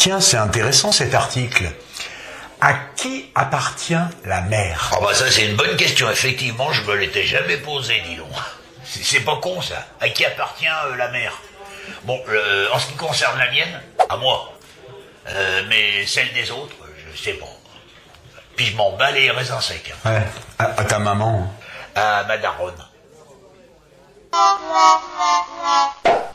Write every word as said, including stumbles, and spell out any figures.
Tiens, c'est intéressant cet article. À qui appartient la mer? Ah bah ça c'est une bonne question, effectivement, je me l'étais jamais posée, dis donc. C'est c'est pas con ça. À qui appartient euh, la mer? Bon, euh, en ce qui concerne la mienne, à moi. Euh, mais celle des autres, je sais pas. Puis je m'en bats les raisins secs. Ouais, à, à ta maman. À ma daronne.